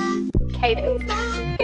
Cadence.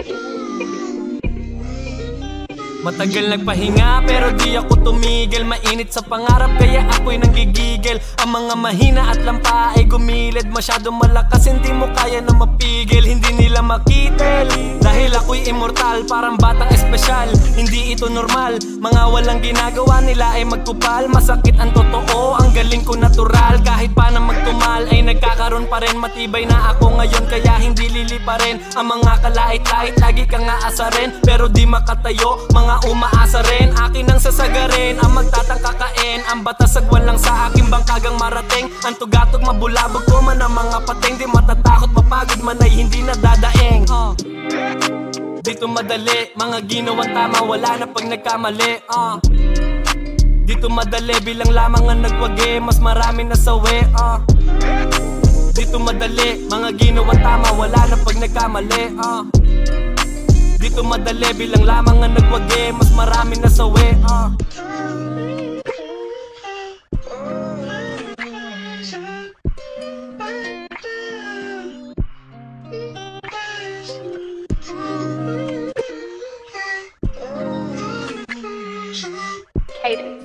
Matagal nagpahinga pero di ako tumigil. Mainit sa pangarap kaya ako'y nanggigigil. Ang mga mahina at lampa ay gumilid. Masyadong malakas hindi mo kaya na mapigil. Hindi nila makitil dahil ako'y immortal, parang batang espesyal. Hindi ito normal, mga walang ginagawa nila ay magkupal. Masakit ang totoo, ang galing ko natural. Kahit pa na magtumal ay nagkakaroon pa rin. Matibay na ako ngayon kaya hindi lilipa rin. Ang mga kalait-lait lagi kang aasarin pero di makatayo, mga umaasa rin. Akin ang sasagarin, ang magtatangkakain. Ang batasagwan lang sa aking bangkagang marating. Ang tugatog mabulabog ko man ang mga pating. Di matatakot mapagod man ay hindi nadadaing. Dito madali, mga ginawang tama wala na pag nagkamali. Dito madali, bilang lamang ang nagwagi, mas marami na sawi. Dito madali, mga ginawang tama wala na pag nagkamali. Dito madali, bilang lamang ang nagwagi, mas marami na sawi. Cadence.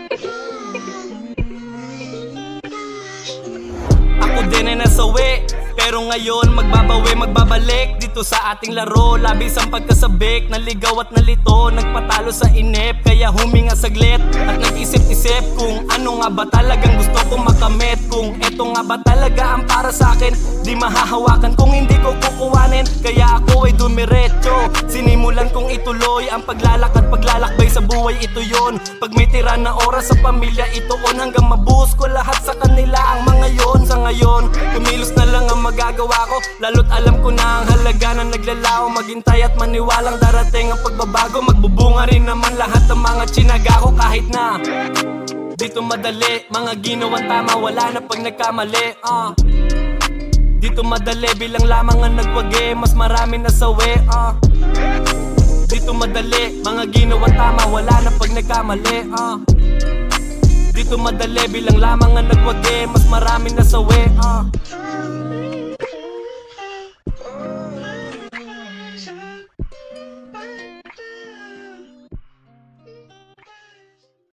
Ako din ay nasawi, pero ngayon magbabawi, magbabalik dito sa ating laro. Labis ang pagkasabik, naligaw at nalito. Nagpatalo sa inip, kaya huminga saglit at nag-isip-isip kung ano nga ba talagang gusto kong makamit. Kung eto nga ba talaga ang para sa akin, di mahahawakan kung hindi ko kukuhanin. Kaya ako ay dumiretso, sinimulan kong ituloy ang paglalakbay sa buhay. Ito yon, pag may tira na oras sa pamilya itoon, hanggang mabuhos ko lahat sa kanila ang mga yon. Sa ngayon, kumilos na lang ang magagawa ko, lalo't alam ko na ang halaga na naglalaho. Maghintay at maniwalang darating ang pagbabago. Magbubunga rin naman lahat ng mga tsinaga ko. Kahit na dito madali, mga ginawang tama wala na pag nagkamali. Dito madali, bilang lamang ang nagwagi, mas marami na sawi. Dito madali, mga ginawang tama wala na pag nagkamali. Dito madali, bilang lamang ang nagwagi, mas marami na sawi.